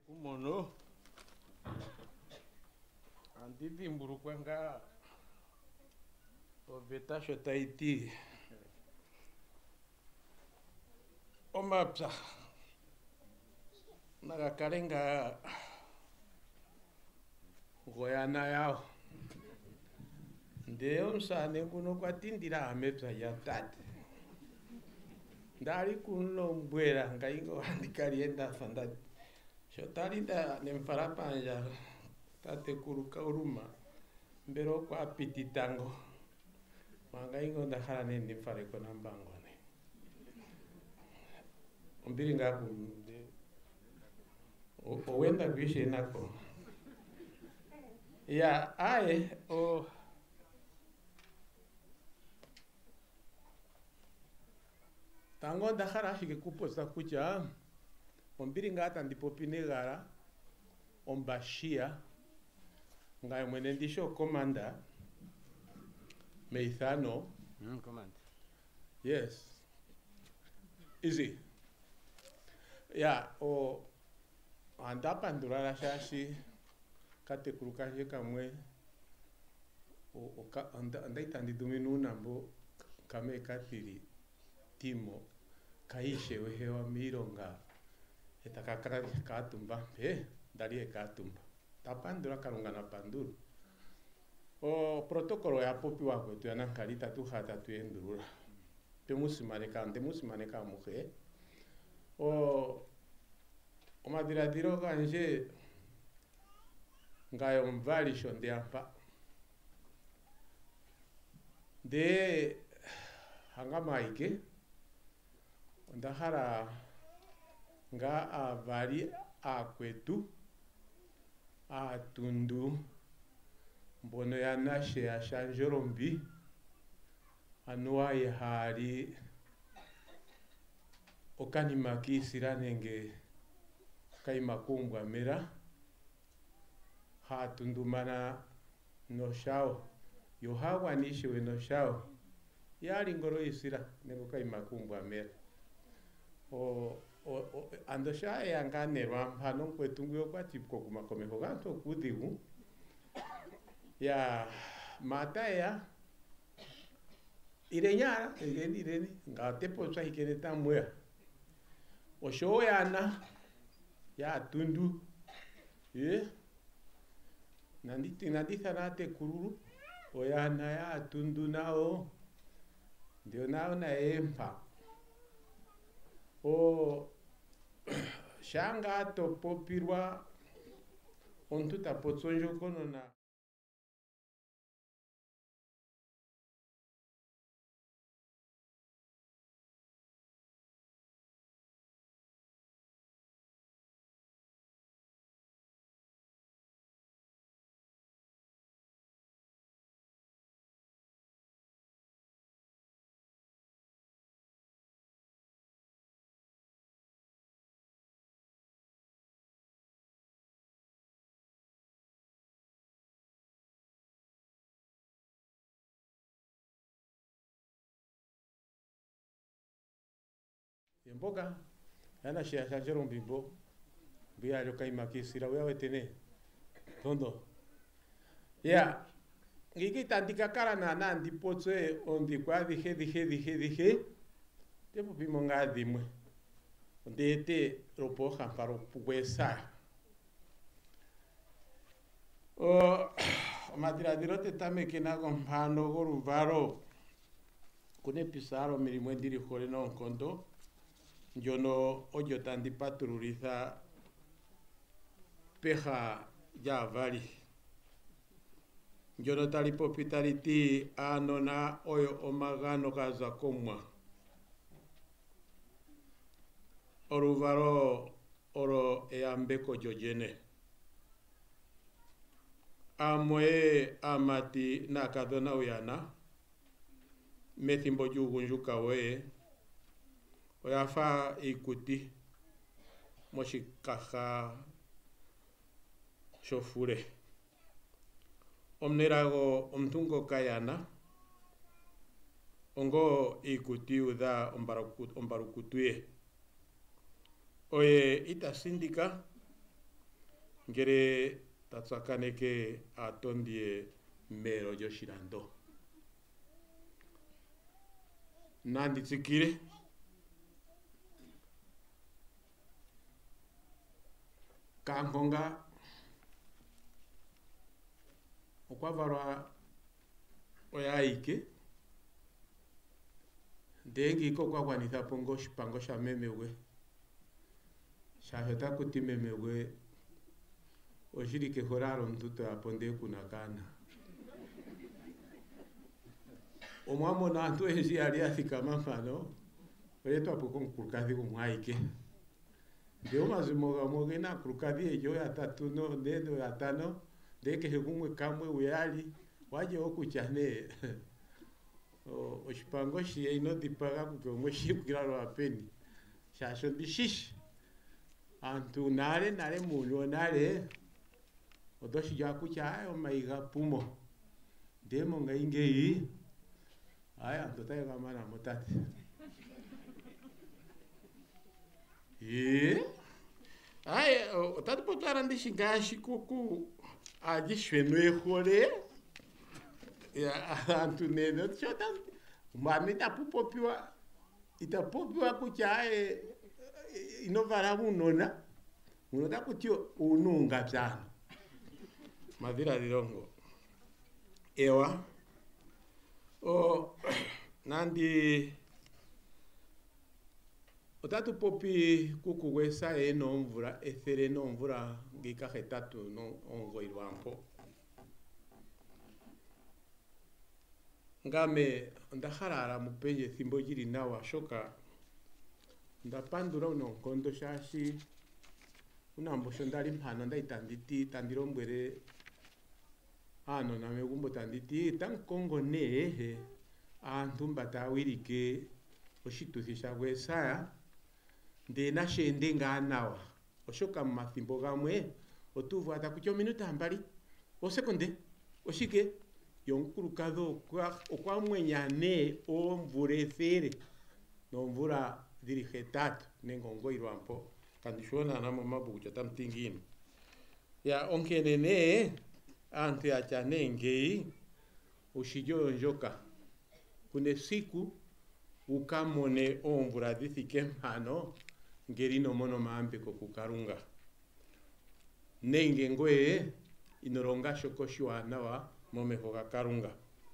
Kumono anditi mburukwanga obetasho taiti omapya nagakalenga goyana yao nde omusane kuno kwatindila amepya ya tate ndali kunlombwela ngaingo andikalienda fanda shotalinda nemfala panja tate kuluka uruma mbero kwa piti tango mangaingo ndakhala nende mfale kona mbangone ombili ngaku owenda kuishe nako ya aye o tango ndakhala ashike kuposa kutya ombili ngata ndipopine gara ombashia ngaye mwene ndisho komanda meithano Command. yes easy ya o andapa ndurara shashi kate kurukanje kamwe o ndaita ndiduminu nambo kame katiri timo kaishe wehewa mironga etakakara katumba ndali katumba tapandura karungana panduru o protocolo ya popi wako tu yana kalita tu hata tu endurura temusimane ka muhe o madiradiro kanje ngayo mvali shonde apa de hanga maike ndahara nga avari akwetu atundu mbono ya nashe ya shanjorombi anuwaye hari okanimaki siranenge kaimakumbwa mera hatundumana no shao yohawa nishiwe no shao yali ngoro isira nengo kaimakumbwa mera ando sha yanganerwa mpano nkwetungu kwatipko kumakomeho ganto kudigu ya mata ya irenyara ireni ngatepo tsa hikene tamwe osho yana ya tundu nandi sanate kururu oyana ya tundu nao ndio nao na empa o shanga to popirwa ontu tapotsonjo kono na mboga yana shia shajero mbimbo biya yo kai makisira wewe tene tondo ya ngiki tandika kara na nandi potse ondi kwa dije tempo bimo ngadi mwe ndete ropo hamparo puesa o madiradirote tameke na gompano goruvaro kune pisaro milimo ndiri khole no nkondo njono ojo tandi patruriza peja ya vali njono tali popitaliti anona oyo omagano kaza komwa oruvaro oro eambeko jojene amwe amati nakadona uyana methimbo jugunjuka we oyafa ikuti moshikaha shofure omnerago omtungo kayana ongo ikuti uda ombarukutuye oye ita sindika ngere tatsakaneke atondie mero yoshirando nandi tsikire kankonga okwavarwa oyaike ndengi iko kwakwanitha pongo oshipango sha memewe shasho takuti memewe oshili kehoraro omuntu toyapo ndee kuna kana omwamona aantu oyendji yali yathikama mpano oyeetwapo komukulukadhi gumwe ayike ndee omazimo gamwe ogena aakulukadhi yeli oyatatu nenge oyatano ndee kehe gumwe kamwe uyali walye okutya nee oshipango shiye inodhipaga kuke omwe shiikwila lwapeni shasho ndishishi aantu nale muuyuni wonale odoshilya kutya omayi gapumo ndee mongaashingeyi aantu otaye gamana mo tate otatu potwala ndishi ngaashi kuku ajishwenu ehole aantu nene mwana itapopiwa kutya inovala uunona muno takuti uununga pyano madhiladhilongo ewa nandi otatu popi kuku gwesa enoomvula ethele noomvula ngika 8 lwampo ngame ndahala mupenye ethimbo lili nawa shoka ndapandula unonkondo shashi unambosho ndali mpano ndaitanditi tandilombwele aanona megumbo tanditi tamukongo nee aantu mba tawilike oshituthi sha gwesaya ndee nasheende ngaa nawa oshoka mumathimbo gamwe otuuvu atakuti ominute mbali osekonde oshike yomukulukadhi okwamwenya nee oomvula ethele noomvula dhili 8 nenge 9 lwampo kandishona momabuku kutya tamutingino ya onkene nee aantu yatya nee ngeyi ushilyo njoka kuna esiku ukamone oomvula dhithike mpano ngeli inomono mayambeko kukalunga nenge ngoye inolonga shoka oshiwanawa momeho ga kalunga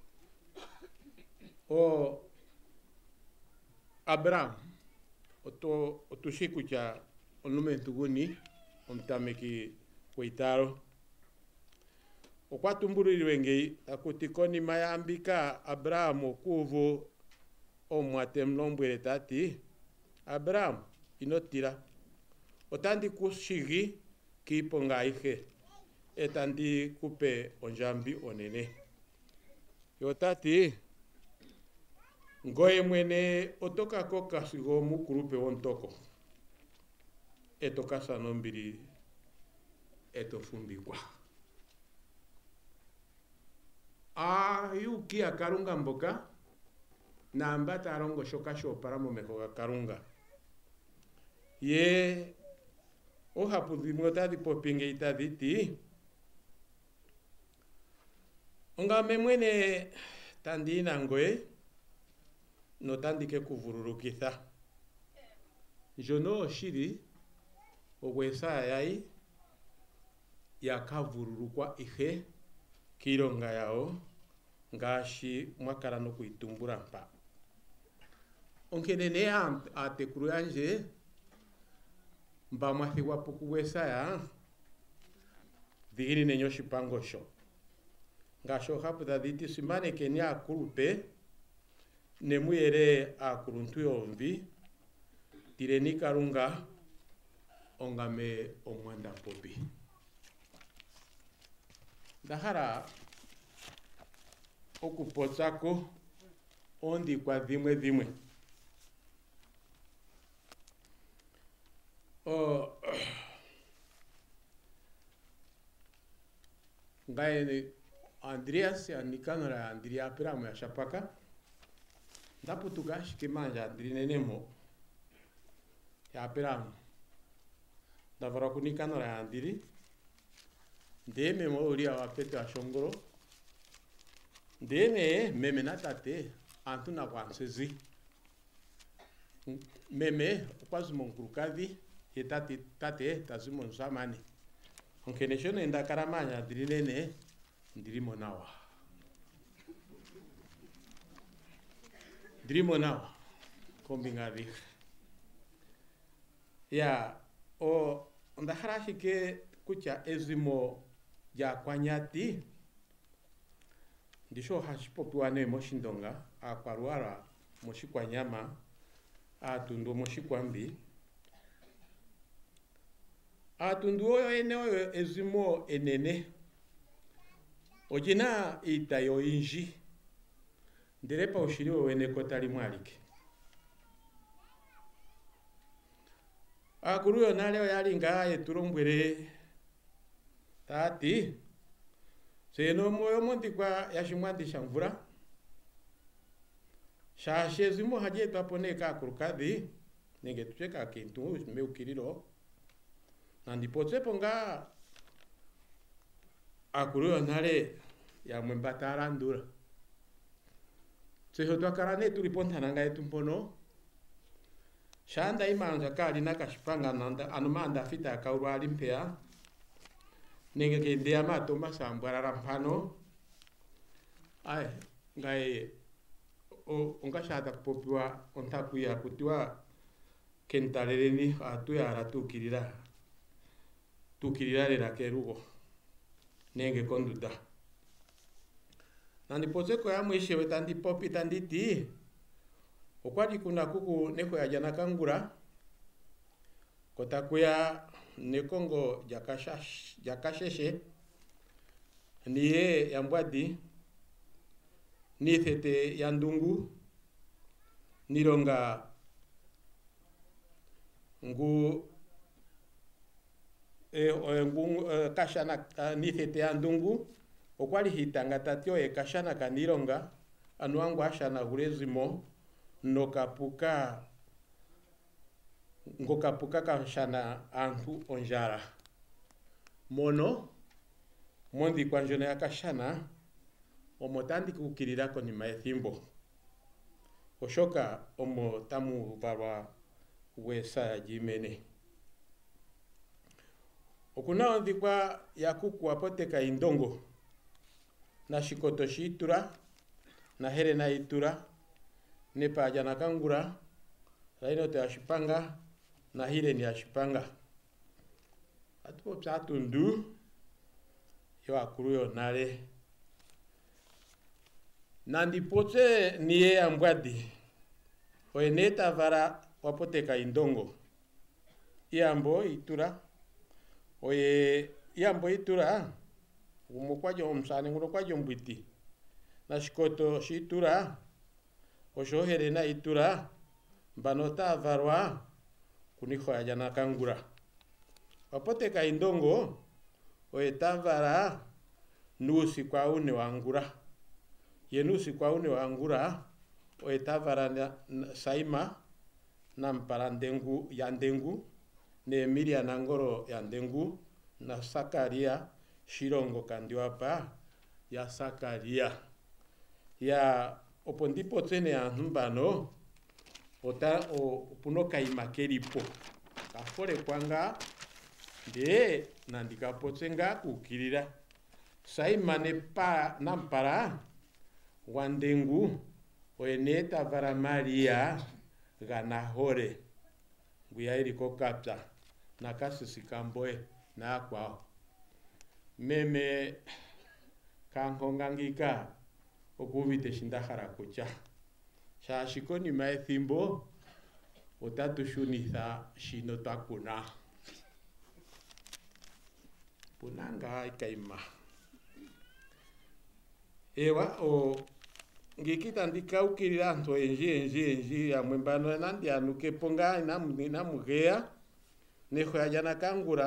Abraham otushi kutya omulumentu guni omutameki kweitalo okwatumbulilwe ngeyi takuti konima yambika Abraham okuuvu omwate mulombwele tati Abraham inotila otandi kushigi kiiponga ayihe etandi kupe ondjambi onene yo tati ngoye mwene otoka koka sigo omukulupe wontoko etokasa nombili etofumbikwa ayuki ya kalunga mboka namba talongo shoka shoopala momeho ga kalunga ye ohapu dhimwe otadhi popi ngeyi tadhiti ongame mwene tandina ngoye notandike kuvululukitha njono oshili ogwesaya yayi yakavululukwa ihe kiilonga yawo ngaashi mwakala nokuyitumbula mpa onkene nee aatekulu yanje mba mwathigwapo kugwesaya dhigirinenyo oshipango sho ngaashi ohapu tadhiti simbanekeni aakulupe nemuyele aakuluntu yoomvi tileni kalunga ongame omwanda popi ndahala okupotsako oondikwa dhimwe ngaye Andreas anikanora ya Andrea Abraham ya Shapaka ndaputuka ashike manja ndirinenemo ya Abraham ndavala kunikanora ya Andiri ndeme mo ulia wa pete wa shongoro ndeme meme na tate antuna kwansezi meme kwazi monkurukadi etati tate tazimo nsamani onkeneshone ndakaramanya dirinene ndirimo nawa kombingadi ya o ndaharashike kucha ezimo ya kwanyati ndisho hashipopiwane moshindonga akwarwara moshikwanyama atundu moshikwambi atundu oyo ene oyo ezimo enene ojina itayo inji ndirepa ushiriwe wene kotali mwalike akuruyo naleo yalinga yetulombwele tati seno moyo mondikwa yashimwandi shamvura shashe zimo haje twaponeka akurukadhi nenge tucheka kintu meukiriro nandipotsepo nga akuruyo nale ya mwembatara ndura seho twakarane tulipontana nga yetu mpono shanda imanja kali nakashipanga nanda anumanda fita akaurwali mpea nenge kendea mato masambwara rampano ai ngai ongashata kupopiwa ontakuya kutiwa kentaleleni atuya aratukirira lera kerugo nenge konduda nandipozeko ya mwishewe tandipopi tanditi okwadi kuna kuku neko ya jana kangura kotakuya nekongo jakasheshe niye yambwadi nithete ya ndungu nilonga ngu kashana nithete ya ndungu okwali hitanga tatyo kashana kanilonga anuangu ashana hulezimo ngokapuka kashana antu onjara mono mondi kwa njone ya kashana omotandi kukirira konima ethimbo oshoka omo tamu barwa wesa ya jimene okuna ondikwa ya kuku apoteka indongo na shikoto shitura na here na itura nepa jana kangura raino te ashipanga na hile ni ashipanga atupo psatundu yo akuruyo nale nandipotse niye ambwadi oeneta vara wapoteka indongo iambo itura oye iambo itura umukwajo omsane nguno kwajo mbwiti na shikoto shitura oshohere na itura mbanota varwa kuniho ya jana kangura wapoteka indongo oetavara nusi kwa une wangura yenusi kwa une wangura oetavara saima na mparandengu yandengu ne Emilia nangoro yandengu na Sakaria shirongo kandiwapa ya Sakaria ya opondipo tsene antumbano ota opunoka imakeripo kafore kwanga de nandikapotsenga kukirira saimane pa nampara wandengu oeneta vara Maria ganahore nguya iliko kapta na kasisikamboe na kwao meme kanhongangika okuvite shindahara kucha shashikoni maethimbo otatushunitha shino takuna punanga ikaima ewa o ngikita ndikaukirira antu enji ya mwembano nandi anuke ponga na mugea neho ya jana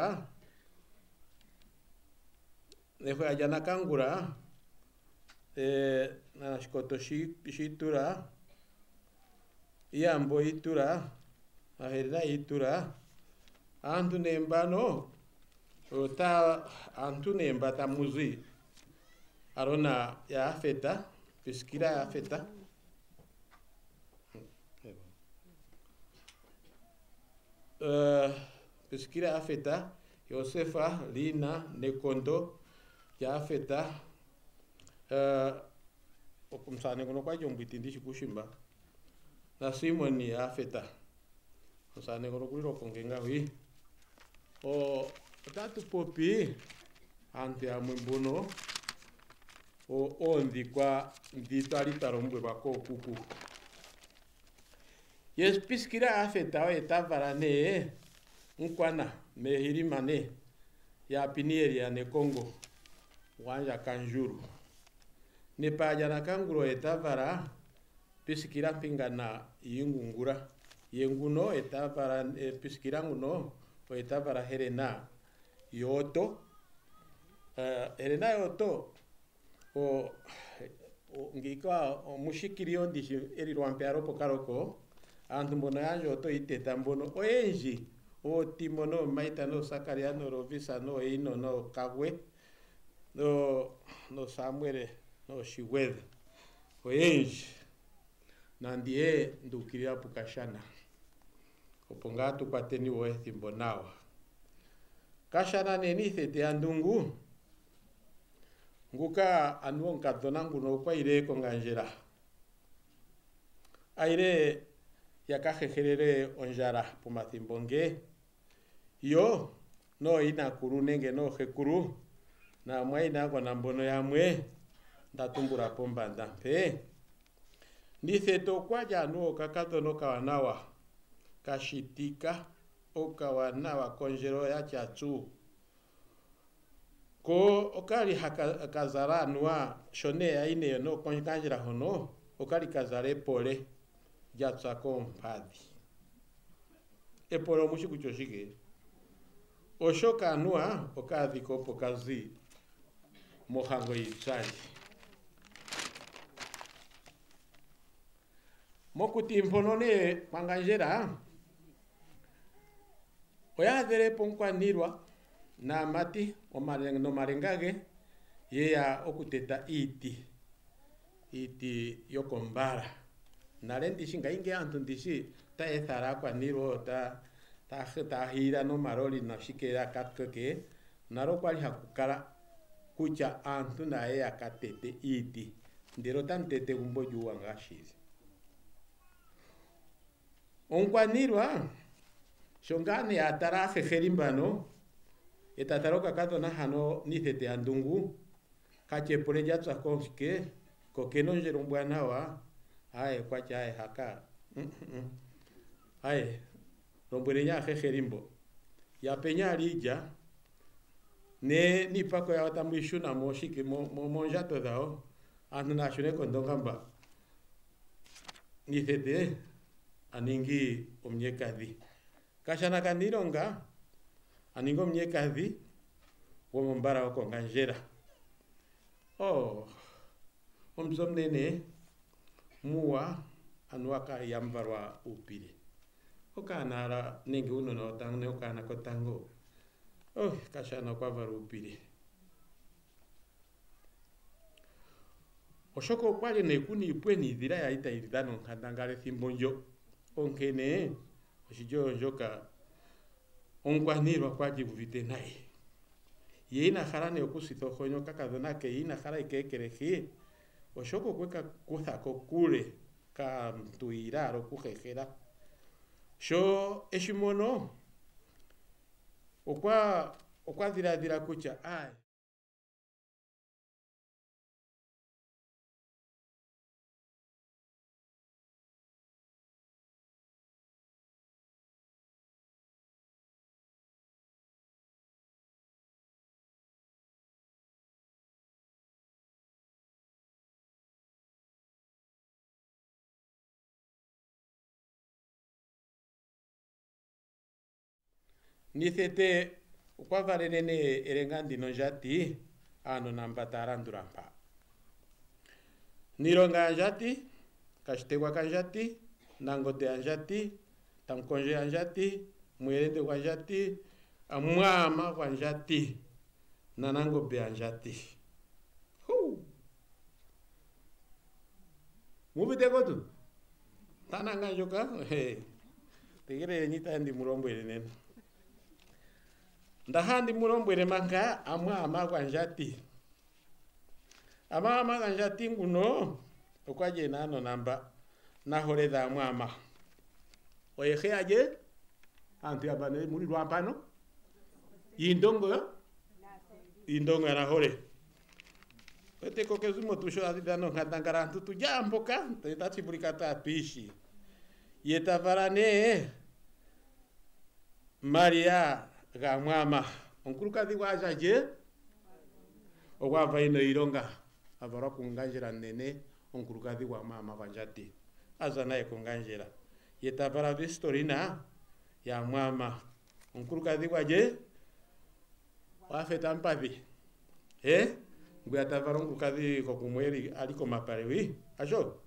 kangura na shikoto shitura iambo itura aherina itura antu nembano ota antune mbata muzi arona ya afeta piskira ya afeta piskira afeta Yosefa Lina Nekondo ya afeta okumsane kuno kwa jombiti ndishi kushimba na Simoni ya afeta kusane kuno kuliro kongenga hui o tatu popi ante amwimbuno o ndikwa nditali tarombwe bako kuku yes piskira afeta o etavarane nkwana mehirimane ya pinieri ya ne Congo wanja kanjuru ne pajana kanguro etavara piskira pingana yingungura yenguno etavara piskira nguno o etavara herena yoto herena yoto o ngika o mushikirio ndishi eri rwampearo pokaroko antu mbono yanjo to iteta mbono oenji o timono maitano sakariano rovisa no ino no kagwe no Samuel no shiwed oenji nandie ndukiria pukashana opongatu pateni wo timbonawa kashana nenithe te andungu nguka anuon kadonangu no kwa ire konganjera aire yakajejerere onjara pumathimbonge yo no ina kurunenge no jekuru na mwaina kwa nambono yamwe ndatumbura pombanda mpe ndice to kwa janu kakato no kawanawa kashitika okawanawa konjero ya chachu ko okali hakazara nua shone ya ine no konjira hono okali kazare pole jatsa kompadi eporo mushi kuchoshike oshoka nua okadhi kopo kazi mohango yichali mokuti mponone panganjera oyadhere ponkwanirwa na mati no marengage yeya okuteta iti yokombara nale ndishi ngainge antu ndishi ta ethara kwanirwa ta hira no maroli na shikera katkeke naro kwali hakukala kucha antu naye akatete iti ndero tantete gumbo juwa ngashizi onkwanirwa shongane atara jejerimbano etataroka kato na hano nithete andungu kache pole jatsa konske kokeno njerumbwanawa ae kwacha ae haka ae rombwerenya jejerimbo ya peña lija ne ni pako ya watamwishuna moshike monjato dao anu nashune kondongamba nithete aningi omnyekadhi kashana kanironga aningo omnyekadhi womombara okonganjera omzomnene muwa anuaka yambarwa upire okanara ningi uno no tangne okana kotango kashana kwa varu upire oshoko kwale nekuni ipweni dira ya ita iridano kandangare thimbonjo onkene oshijo njoka onkwanirwa kwaji buvite naye yeina harane okusito honyo kakadona ke ina hara ikekereji oshoko kweka kuza kokule ka mtuiraro kujejera sho eshimono okwa dira kucha ai nithete ukwavarene erengandi no jati ano nambatara ndurampa nironga jati kashtegwa kanjati nangote anjati tamkonje anjati mwelende kwa jati amwama kwa njati nanango be njati mubite kotu tananga joka tegere nyita ndi murombo ene ndahandi murombo ene manga amwama kwa njati amwama kwa njati nguno okwaje nano namba na hore da mwama oyehe aje antu abane muri rwampano indongo na hore pete kokezumo tusho adidano ngatangara tutu jamboka tati burikata pishi yetavarane Maria ga mwama onkuruka diwaja je ogwava ino ironga avara kunganjira nene onkuruka diwa mama vanjati azana ekunganjira yetavara vistorina ya mwama onkuruka diwa je wafeta mpavi nguya tavara onkuruka di kokumweri aliko maparewi ajo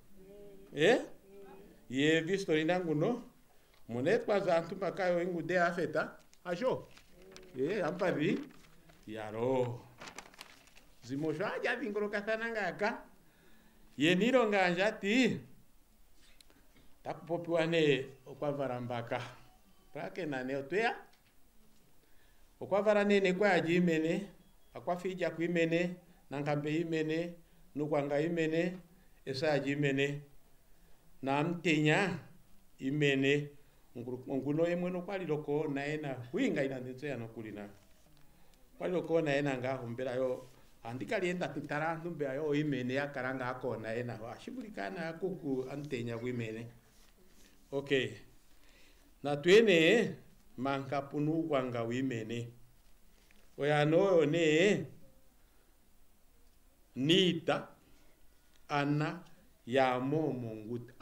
ye vistorina nguno monet kwaza antuma kayo ingude afeta ajo ampavi yaro zimosho aja vingoroka ngaka yeniro nganjati takupopiwane okwavarambaka pake nane otwea okwavara nene kwa ajimene akwafija kuimene nangambe imene nukwanga imene esa ajimene na mtenya imene nguno yemwe nokwaliloko naena winga inanditseya nokulina kwaliloko naena ngahumbira yo andikalienda titarantu mbe ayo imene yakaranga akona ena ashibulikana kuku antenya kwimene okay na twene mankapunu kwanga wimene oyano ne nita ana ya momo ngut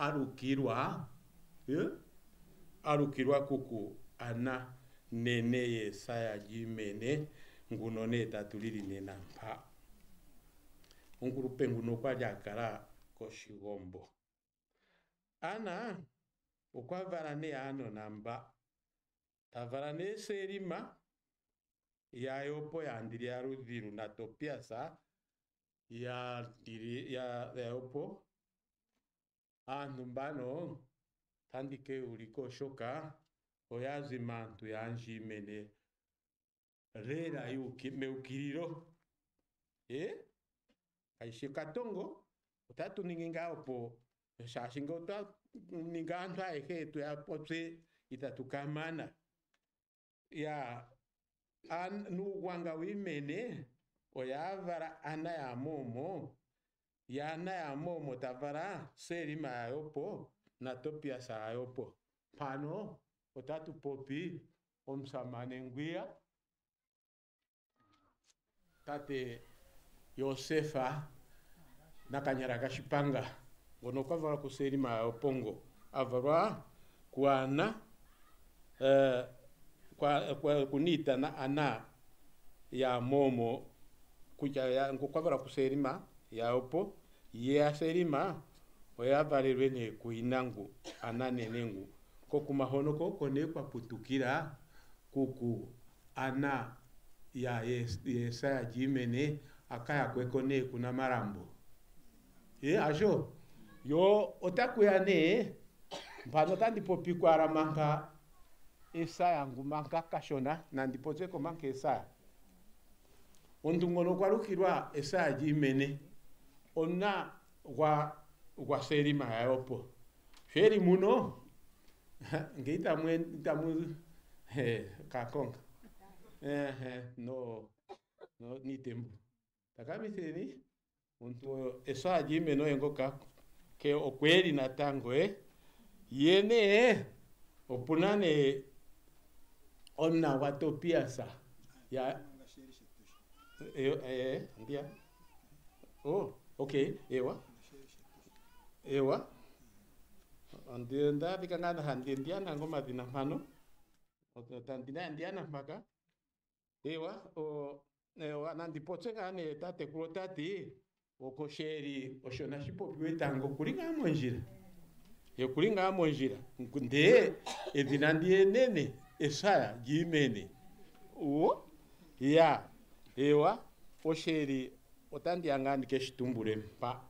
arukirwa kuku ana nene Yesaya jimene ngunone tatuliri nena mpa unkurupe nguno kwa jakara koshigombo ana ukwavarane ano namba tavarane serima yayopo yandiri ya rudhiru na topiasa ya yopo antu mbano tandike uliko shoka oyazi mantu yanjimene rera yuki meukiriro kaishe katongo utatu ninginga opo shashinga utatu ninga antu aeketu ya potse itatukamana ya nuwanga wimene oyavara ana ya momo tavara serima yayopo na topia sa yayopo pano otatu popi omsamane ngwia tate Yosefa nakanyara kashipanga ngono kwavara kuserima yayopongo avarwa kuana kwa kunita na ana ya momo kuja ya kwavara kuserima yayopo ya serima oyavalirwe ne kuinangu ana nenengu kokumahono kone kwa putukira kuku ana ya Yesaya jimene akaya kwekone kuna marambo ajo yo otakuyane mpano tandipopi kwa ramanga Esaya ngumanga kashona nandipoze ko manke Esaya ondungono kwarukirwa Esaya jimene onna wa serima yayopo feri muno ngita tamu kakonga no ni tembu takami seni unto Esaya jimeno engoka ke okweli na tango yene opunane onna watopiasa ya ndia okay ewa andenda bikangana handendia nango madina mano otandina ndiana maka ewa nandipotse ngane tate kurotati okosheri oshona shipopiwe tango kulinga monjira kulinga monjira nde edinandie nene Esaya jimene ya ewa osheri otandi angani keshitumbure mpa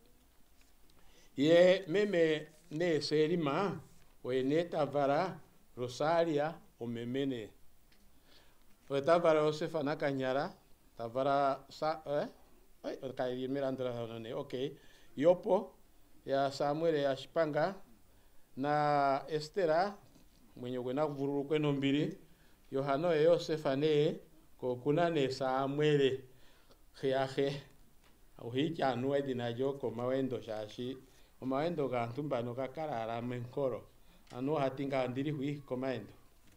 ye meme ne serima oene tavara Rosaria omemene o tavara Josefa na Kanyara tavara sa kai mirandra none okay yopo ya Samuel ya Shipanga na Estera mwenye kwena kuvururu kweno mbili Yohano ya Josefa ne kokuna ne Samuel khiahe uhija nuwe dinajo ko mawendo shashi o mawendo ga ntumbano kakarara menkoro anu hatinga ndiri hui ko mawendo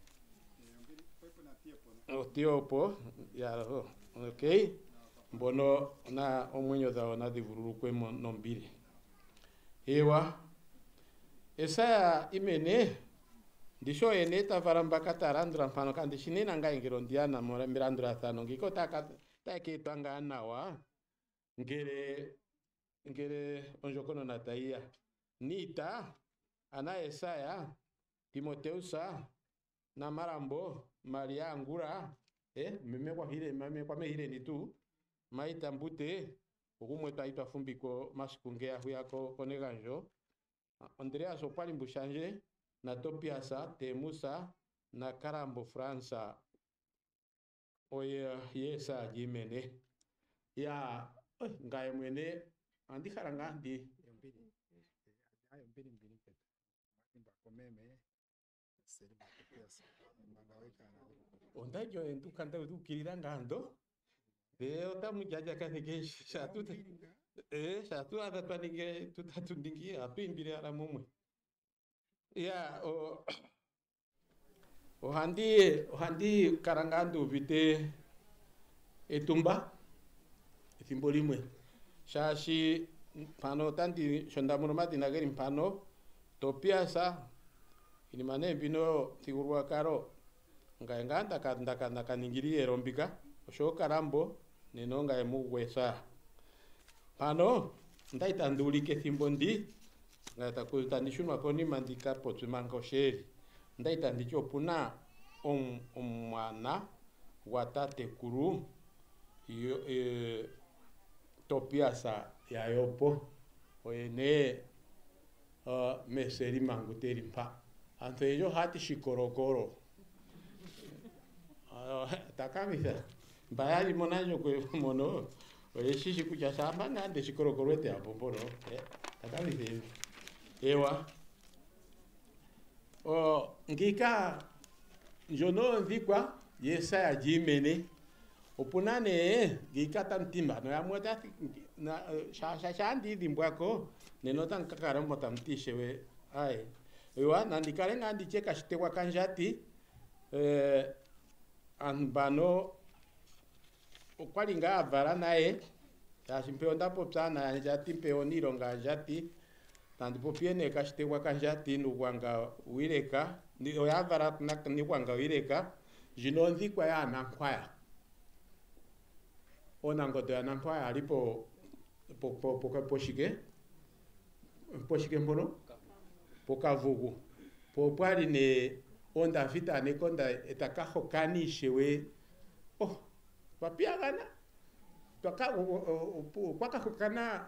o tiopo ya okay mbono na omwenyo dao na divururu kwe nombili ewa esa imene ndisho ene tavaramba katarandra mpano kandi shinena nga ingiro ndiana mora mirandra thano ngiko take twanga nawa ngere onjokono na taia nita ana Esaya Timoteusa na Marambo Maria Angura meme kwa mehire ni tu maita mbute ogumwe taitwa fumbiko masikungea huyako koneganjo Andrea Sopali Mbushanje na Topiasa Temusa na Karambo Fransa oye yesa jimene ya ngaye mwene andi haranga andi onda yo entukanda udukirira ngando otamu jaja kanege shatu shatu adatwanige tutatundingi atuimbire ara mumwe ya ohandi karangandu vite etumba ethimbolimwe shashi pano tanti shondamuno matinageri mpano Topiasa inimane bino tigurwa karo ngaenganda kandaka ningiri rombika osho Karambo nenonga emugwesa pano ndaita ndulike thimbondi ngata kutandishunwa koni mandika potsumango sheri ndaita ndicho puna omwana watate kuru Topiasa ya yopo oene meseri manguteri mpa ante yo hati shikorokoro takamisa bayali monajo kwe mono oye shishi kuja samba ngande shikorokoro ete apoporo takamisa ewa ngika njono ndikwa Yesaya jimene opunane ngika tantimba no yamwata na shashandi dimbwako nenota nkakarambo tamtishewe ai ewa nandikale ngandi cheka shitewa kanjati anbano okwalinga avara naye yashimpeyo ndapo psana jati mpeo nironga jati tandipo piene kashitewa kanjati nugwanga wireka ni oyavara ni gwanga wireka jinonzi kwa ya nankwaya ona ngoto ya nankwaya alipo poshike mbono pokavugu popwali ne onda vita ne konda etakaho kanishewe papiagana kwaka kokana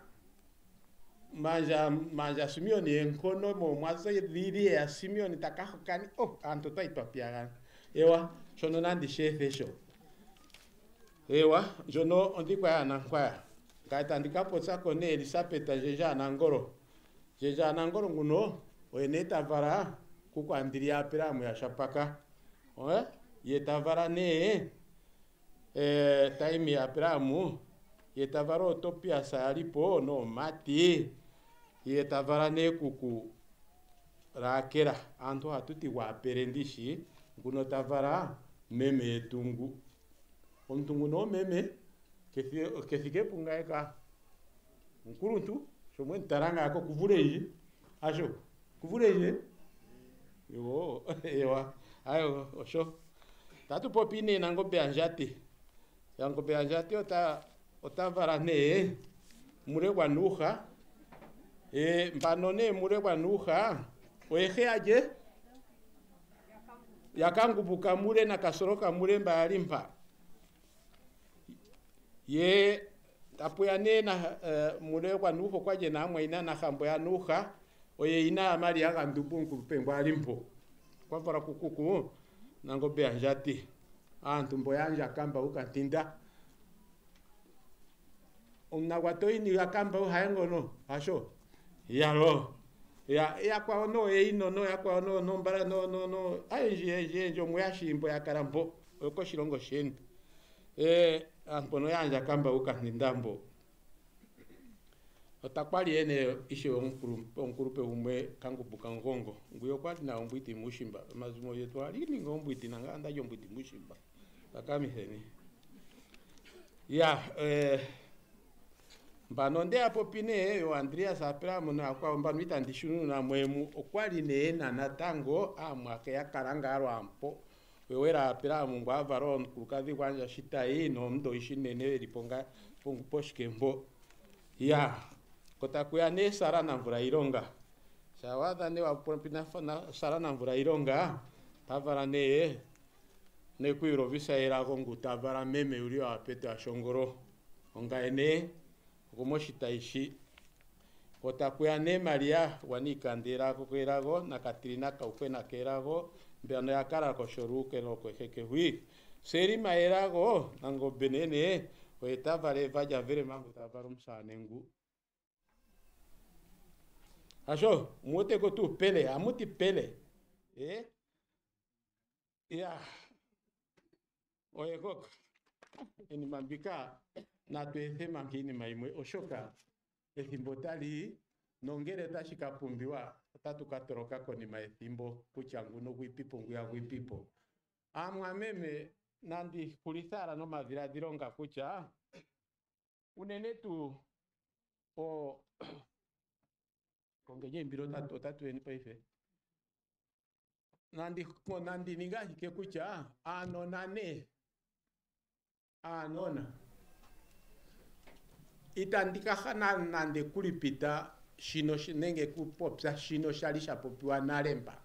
manja Simeoni enkono mo mwaze dhiri ya Simeoni takaho kani anto taitwapiagana ewa shono nandi shefe sho ewa jono ondikwa ya nankwaya kaita ndikapo sako ne Elisabeth jeja nangoro nguno oeneta vara kuko andiria peramu ya shapaka yetavara ne taimi ya peramu yetavara Topiasa alipo no mati yetavara ne kuku rakera anto hatuti wa perendishi nguno tavara meme etungu omtungu no meme kefike pungaeka nkuruntu shomwe ntaranga ako kuvureji asho kuvureje yo ewa ayo osho tatu popine nango beanjati yango beanjati otavara ne mure wanuha mpanone mure wanuha oeje yakangubuka mure na kasoroka mure mbali mpa ye tapuya nena mure kwa nuho kwa je na mwaina na kambo ya nuha oye ina amali ya kandubu nkurupe mbali mpo kwa para kukuku nango be anjati antumbo yanja kamba ukatinda unagwatoi ni akamba uhaengo no asho yalo ya kwa no ino no ya kwa no mbara no aje njo muyashimbo ya karambo oko shilongo sheni ampono yanja kamba ukatindambo otakwali ene ishe onkurupe umwe kangu bukangongo nguyo kwati na ombwiti mushimba mazumo yetu ali ni ngombwiti nanga ndajo ombwiti mushimba takami heni ya mbanonde apo pine yo Andreas apela muna kwa mbanwita ndishunu na mwemu okwali ne na natango amwake ya karangaro ampo wewera apela mungu avaron kukazi kwanja shita ino ndo ishinene liponga poshkembo ya kotakuya ne sara na mvura ironga shawadha ne wapopina na sara na mvura ironga tavara ne kuirovisa era kongu tavara meme ulio apete ashongoro onga ene kumoshita ishi kotakuya ne Maria wanikandira kokwerago na Katrina kaukwena kerago mbano yakara koshoruke no kweheke hui seri maerago nango benene oetavare vaja vere mangu tavarum sanengu asho muote ko tu pele amuti pele ya oye kok eni mambika na tuethe mangini maimwe oshoka ethimbotali nongere tashikapumbiwa tatu katoroka koni maethimbo kuchangu no kwipipo nguya kwipipo amwa meme nandi kulithara no mavira dironga kucha unene tu o kongeje mbiro tatu eni paife nandi ningahi ke kucha anonane anona itandika khana nande kulipita shino nenge kupopsa shino shalisha popiwa nalemba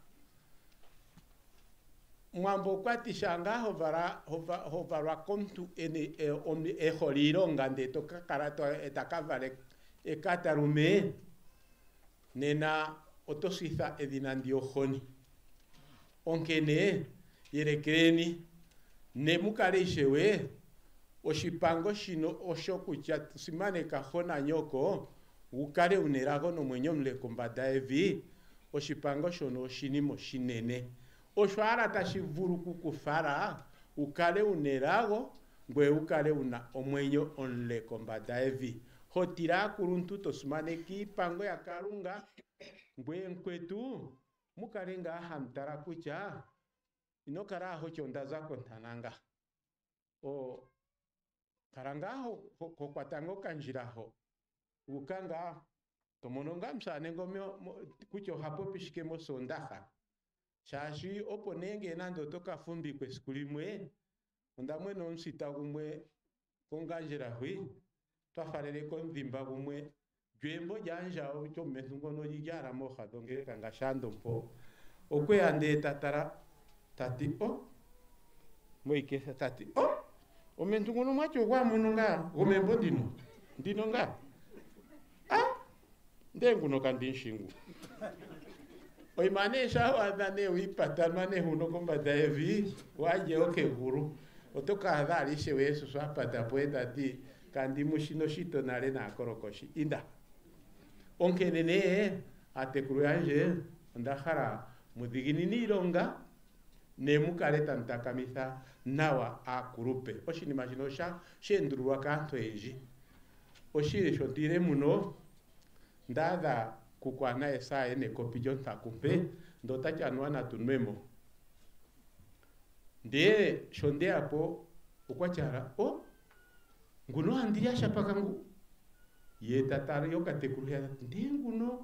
mwambo kwati shanga hovara kontu ene holiro ngande toka karato etakavale ekatarume nena otositha edinandi ohoni onkene yerekreni nemukale ishewe oshipango shino oshokucha simane kahona nyoko ukale unerago no mwenyo mle kombada evi oshipango shono shinimo shinene oshwara tashivuru kukufara ukale unerago ngwe ukale una omwenyo onle kombada evi hotira kuruntu tosumane kipango ya karunga ngwe nkwetu mukarenga hamtara kucha inokara hocho ndazako ntananga o karangaho kokwatango kanjiraho ukanga tomononga msane ngomyo kucho hapo pishike mo sondaha shashi oponenge nando toka fumbi kwesikulimwe ondamwe no nsita gumwe konganjira hui twafarele ko ndimba gumwe jwembo janja ocho metungo no jijara moha donge kanga shando mpo okwe ande tatara tati moike tati omentungo no macho kwa mununga omembo ndino nga ndengu no kandinshingu oimanesha wadane wipata mane huno komba daevi waje oke guru otoka hadari shewe Yesu swapata poeta ti kandi mushino shito nale na korokoshi inda onkenene atekuru yanje ndahara mudigini nironga nemukale tantakamisa nawa akurupe oshini mashino shendurwa kanto eji oshire shotire muno ndada kukwana esa ene kopijo takumpe ndota chanwa na tunmemo de shonde apo ukwachara nguno andiya shapakangu ye tatara yo katekuru ya ndenguno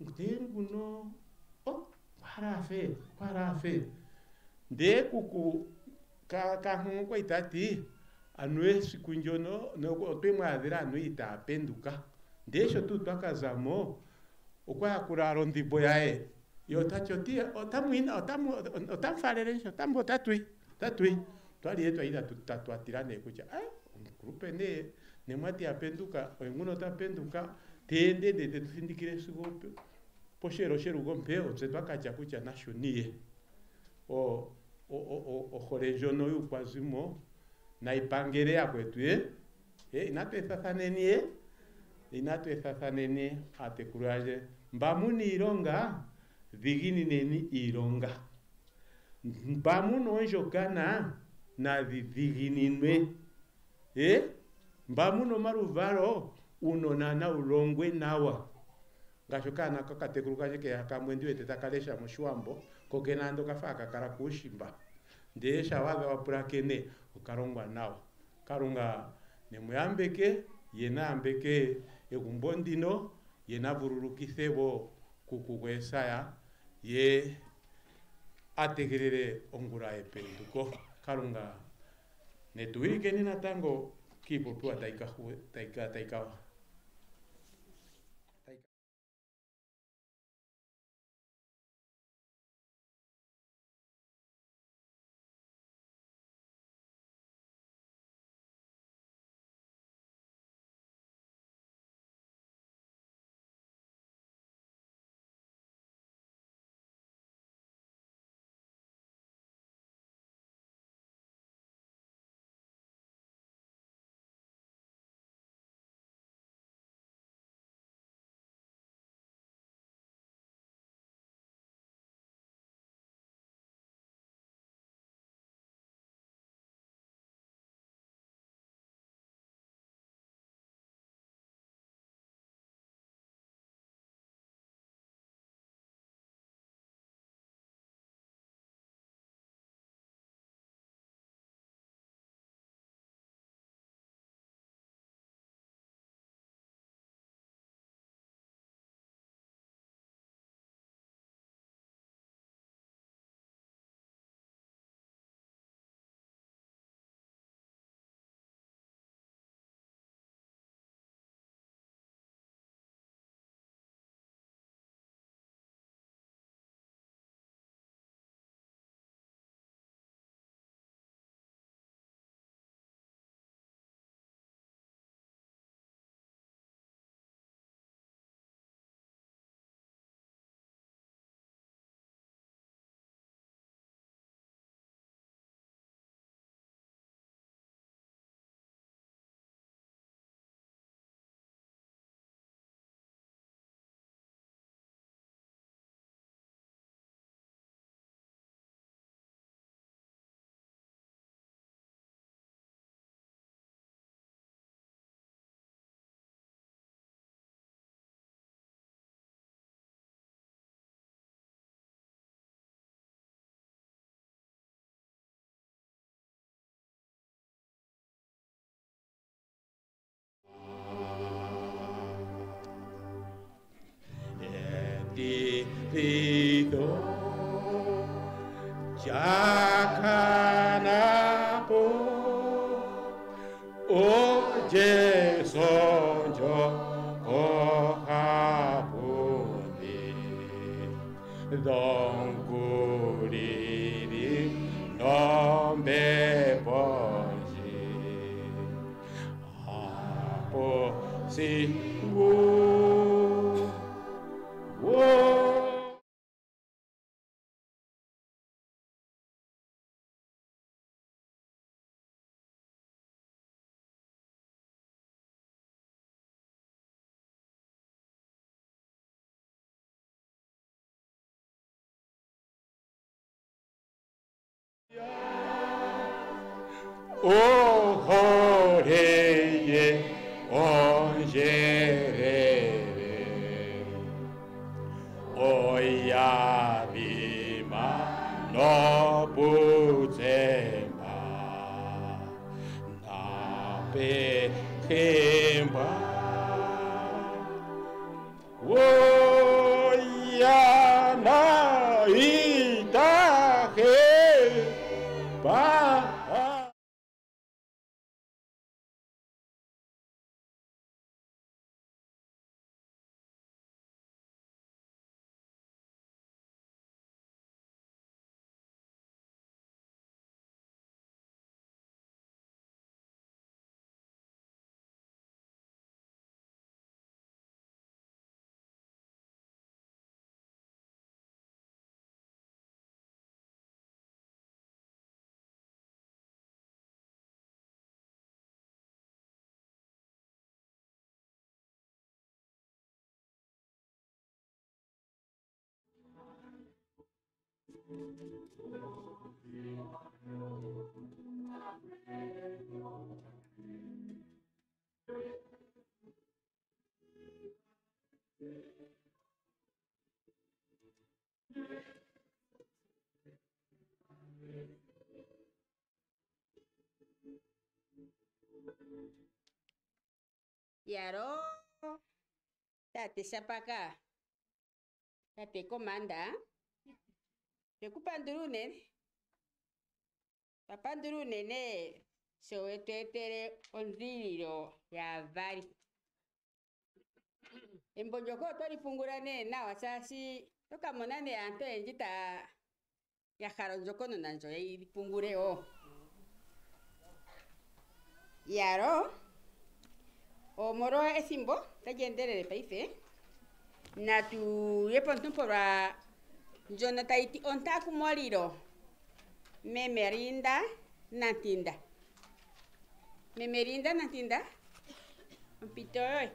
parafe de kuku ka kwa itati anwe sikunjono no twemwa adira anu itapenduka ndesho tu twakazamo ukwa kuraro ndibo yae yo tachotia otamuina otamfaleresho tambo tatui twali yetu aida tatuatirane kucha grupe ne mwati apenduka nguno tapenduka tende de tufindikire sugope poshero gompe tse twakacha kucha nashonie o horejono yu kwazimo na ipangere ya kwetu inatwethathanenie atekuraje mbamuni ironga dhigini neni ironga mbamuno njokana na dhigininwe mbamuno maruvaro unonana ulongwe nawa ngashokana kakatekulukaje ke akamwendi wete takalesha mushwambo kokenando kafaka kara kushimba ndesha waga wapurakene ukarongwa nawa karunga nemuyambeke yena ambeke egumbondino yena vururukisebo kukukwesaya ye ategerere ongura ependuko karunga netuike nina tango kipopua taika Vido Jakanapo Oje Sonjo Ohabuni Don Kuriri Nombe Bonji Apo Si O Horeye Ongerere Oyabima no Butsemba Nape Kimba Oyana Itahe Ba Yaro, tate sapaka, tate comanda, te kupanduru nene, papanduru nene, so etere onzililo ya vari. Embonjoko tori pungura nene na wasasi, toka monane anto enjita ya jaronjoko no nanjo ya pungure o. Yaro, o moro esimbo, ta yendere de paife. Na tu yepontu pora jonata iti ontaku moliro. Memerinda natinda. Memerinda natinda. Un pitoy.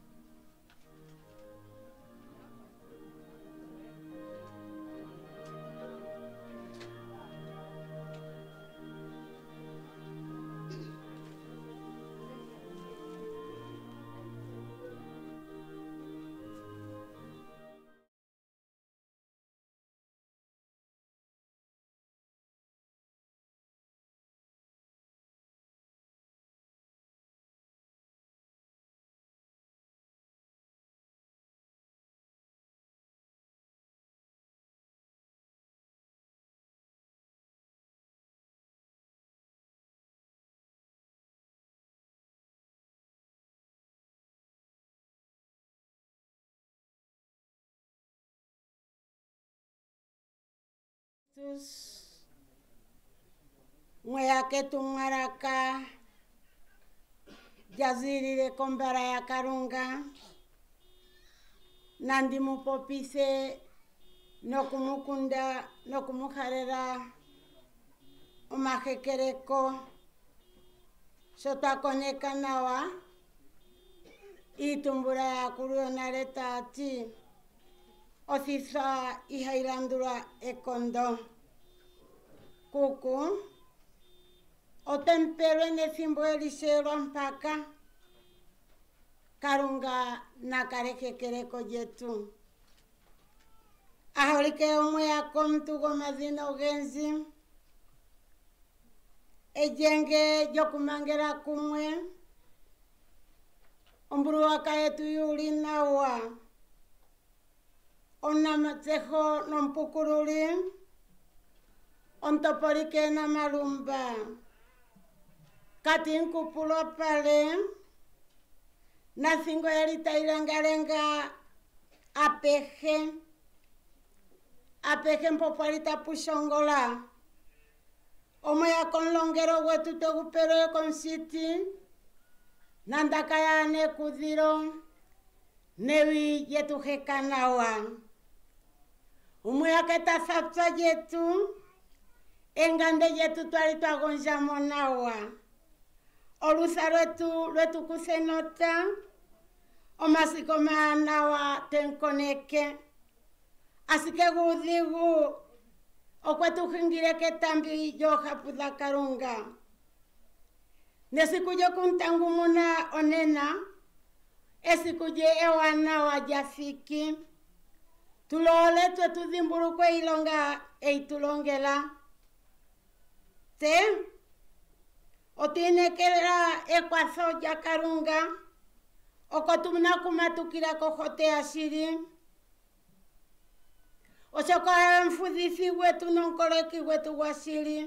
Mweyake tungaraka jaziri de kombara ya karunga nandi mupopise nokumukunda nokumuharera omajekereko sotakoneka nawa itumbura ya kurionareta ati Ofisa ihailandura ekondo. Kuku. O tempero en esimbo elisero mpaka. Karunga nakareke kereko yetu. Ahorike omwe ya komtu gomazino genzi. Ejenge yokumangera kumwe. Omburu wakaetu yuri nawa. Ona matejo nompukururi, ontoporike na marumba, katin kupulo pale, nasingo erita irengarenga apeje mpoparita pushongola, omoya con longero wetu tegupero con siti, nandakaya ne kudiro, newi yetu hekanawa. Umuya keta sapsa yetu, engande yetu tuarito agonja monawa. Olusaro letu kusenota, omasiko maanawa tenkoneke. Así que gudigu, okwetu hingire que tambi yo hapuda karunga. Nesikuyo kuntangu muna onena, esikuye ewana wa jafiki. Tulole tu dimburuko ilonga tulongela. Te o tiene que la ecuazo ya karunga o kotumna kumatukira kojote asiri o soka mfudisi wetu non koreki wetu wasiri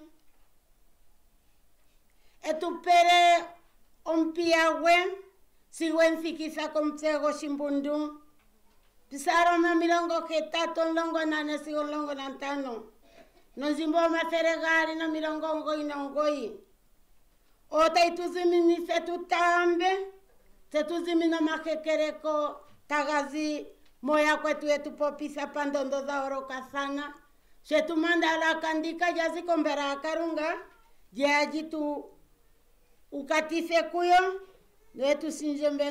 etu pere ompiawe siwenfikisa komtsego shimbundu pisaro ma milongo ketato longo nane sigo longo nantano no zimbo maferegari no milongo ngoi no ngoi o taituzimini setutambe setuzimino makekereko tagazi moya kwetu etu popisa pandondo za oroka sana setumanda la kandika jazi kombera karunga jaji tu ukatise kuyo netu sinjembe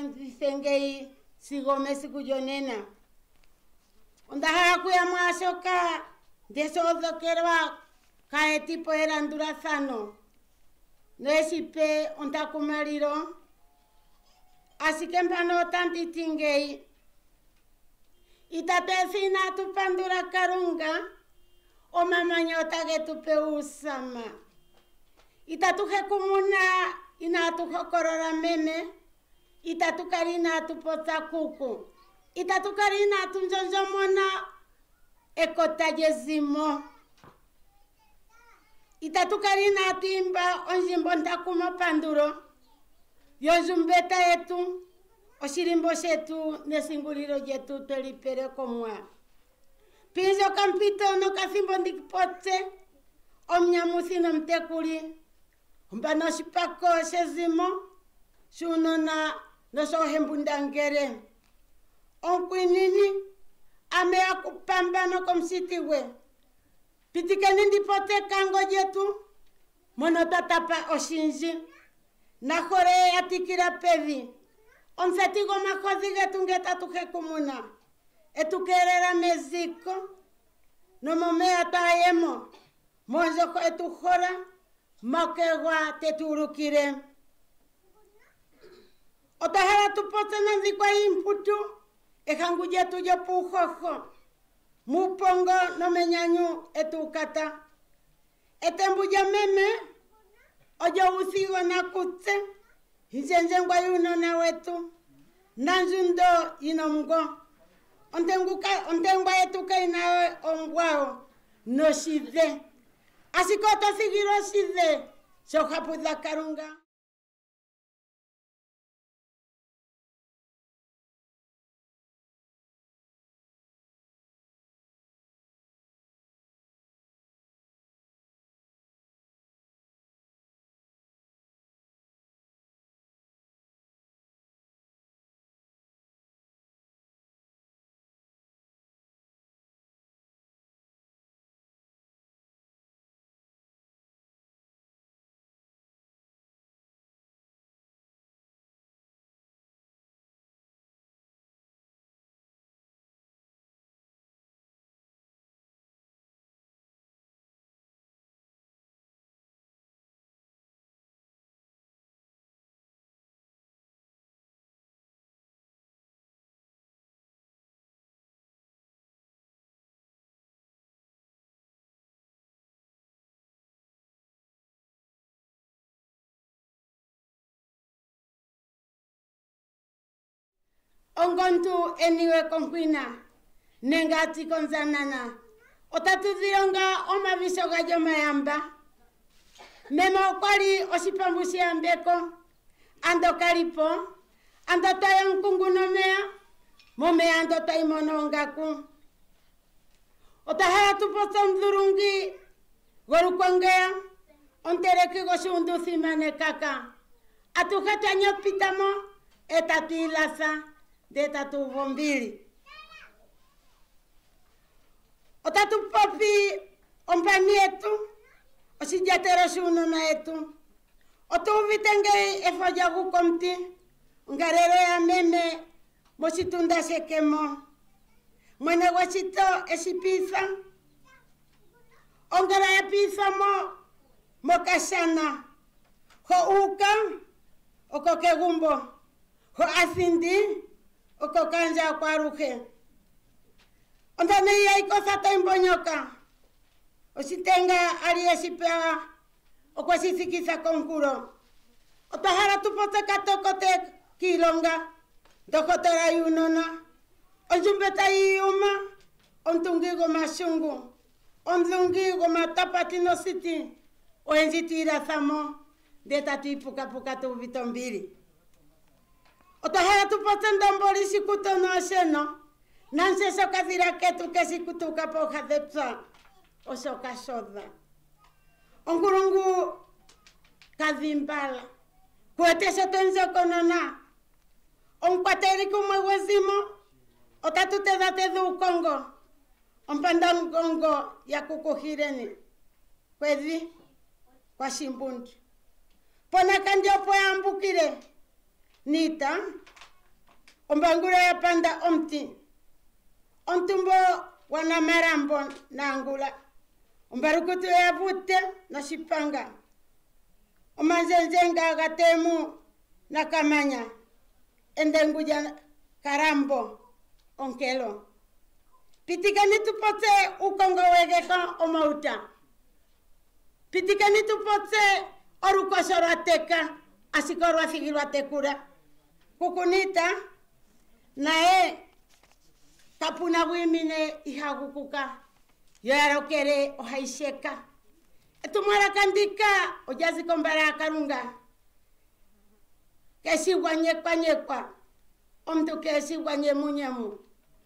sengei sigome sikujonena onda hakuya mwasoka de sozo kerwa kae tipo eran durazano. No esipe ontakumariro. Así que empano tanti tingei. Itatesina tu pandura karunga. O mamanyota que tu peusama. Itatu hekumuna ina tu hokorora meme. Itatu karina tu potakuku. Itatu karina tu njonjomona ekotajezimo. Itatu karina timba onjimbonta kuma panduro. Yonjumbeta yetu. Oshirimbo shetu nesinguliro yetu telipere komwa. Pinzo campito no casimbo ndikpote. Omnyamusi no mtekuli. Mbano shipako shezimo. Shunona no sohembundangere. Onkwinini. Ame akupambano komsitiwe. Pitikani ndipote kango yetu. Monotatapa oshinji. Nakore atikira pevi. Onsetigo makozi getungeta tukekumuna. Etukerera meziko. No momea taemo. Monjoko etuhora. Makewa teturukire. Otahara tupote nanzikwa imputu. Ehangu yetu yopuhoho. Mupongo no menyanyu etukata. Etembuya meme. Oyo usigo na kutse. Hizenjengwa yuno na wetu. Nanjundo inomgo. Ontengwa etuka inawe ongwao. No shive. Asikoto sigiro shive. Shohapuza karunga. Ongontu eniwe konkwina. Nengati konzanana. Otatu zionga oma visoga jomayamba. Memo kwali osipambushi ambeko. Ando karipo. Ando tayo nkunguno mea. Mome ando tayo monongaku. Otahara tuposo mzurungi. Gorukongea. Ontereki goshundu simane kaka. Atukata nyopitamo. Etatilasa. De tatu vombili. Otatu popi ompani etu. Osijatero shuno na etu. Otu vitenge efojagu komti. Ngarero ya meme. Mositunda sekemo. Mwene wasito esipisa. Ongara ya pisa mokashana. Ho uka. Oko kegumbo. Ho asindi. Oko kanja kwa ruke. Ondane ya ikosa toimbonyoka. Ositenga ariesipea. Oko sisikisa konkuro. Otahara tupote katokote kilonga. Dokotera yunona. Onjumbeta yuma. Ontungigo mashungu. Ontungigo matapatino siti. Oenzitira samo. De tatu puka puka tu vitombiri. Otahara tupote ndomboli sikuto no asheno. Nanse soka dira ketu ke sikutu kapoja depsa. O soka soda. Ongurungu kazimbala. Kuete sotenzo konona. Onkwateri kumwezimo. Otatu te date du Kongo. Onpandan Kongo ya kukuhireni. Kwezi kwa shimbundi. Pona kandio po ambukire. Nita. Ombangura ya panda omti. Ontumbo wana marambo nangula umbarukutu ya vute na shipanga umanzenzenga gatemu na kamanya endenguja karambo onkelo pitikani tupote ukongo wegeka omauta pitikani tupote oruko sorateka asikorwa figirwa tekura kukunita nae kapuna wimine ihagukuka yarokere ohaisheka etumara kandika ojazi kombara karunga kesi wanyekwa omtu kesi wanyemunyemu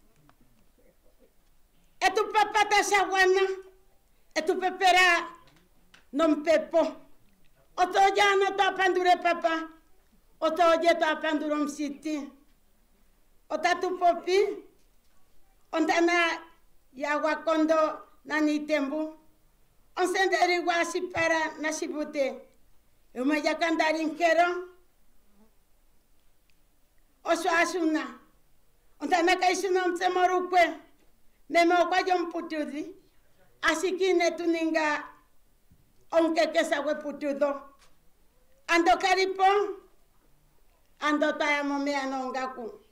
etu papata shawana etu pepera nompepo otoja no to pandure papa otoje to panduro msiti otatu popi ondana yawa kondo nani tembu onsenderi wasi para nasibute umaja kandarin kero oso asuna ondana kaisuna mtsemorukwe nemo kwa jomputudi asikine tuninga onkekesa we putudo ando karipo ando taya momea no ngaku